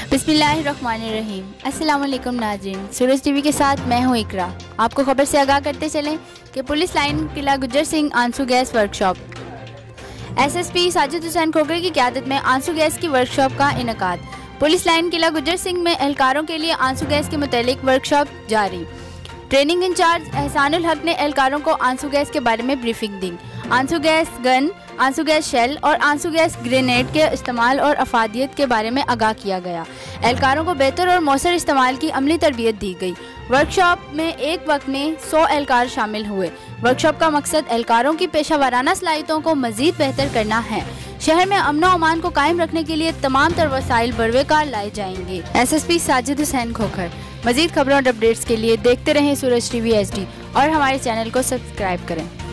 बिस्मिल्लाहिर्रहमानिर्रहीम। अस्सलाम वालेकुम नाज़रीन, सूरज टीवी के साथ मैं हूँ इकरा। आपको खबर से आगाह करते चलें कि पुलिस लाइन किला गुज्जर सिंह आंसू gas workshop. SSP Sajid Hussain Khokhar की क़यादत में आंसू गैस की वर्कशॉप का इनेकाद। पुलिस लाइन किला गुज्जर सिंह में एहलकारों के लिए आंसू गैस के मुतालिक वर्कशॉप जारी। ट्रेनिंग इंचार्ज एहसानुल हक ने एहलकारों को आंसू गैस के बारे में ब्रीफिंग दी। आंसू गैस गन, आंसू गैस शेल और आंसू गैस ग्रेनेड के इस्तेमाल और अफादियत के बारे में आगाह किया गया। एहलकारों को बेहतर और मौसर इस्तेमाल की अमली तरबियत दी गई। वर्कशॉप में एक वक्त में 100 एहलकार शामिल हुए। वर्कशॉप का मकसद एहलकारों की पेशा वाराना सलाहियतों को मजीद बेहतर करना है। शहर में अमन व अमान को कायम रखने के लिए तमाम तर वसाइल बरवेकार लाए जाएंगे। एसएसपी साजिद हुसैन खोखर। मजीद खबरों और अपडेट्स के लिए देखते रहें सूरज टीवी HD और हमारे चैनल को सब्सक्राइब करें।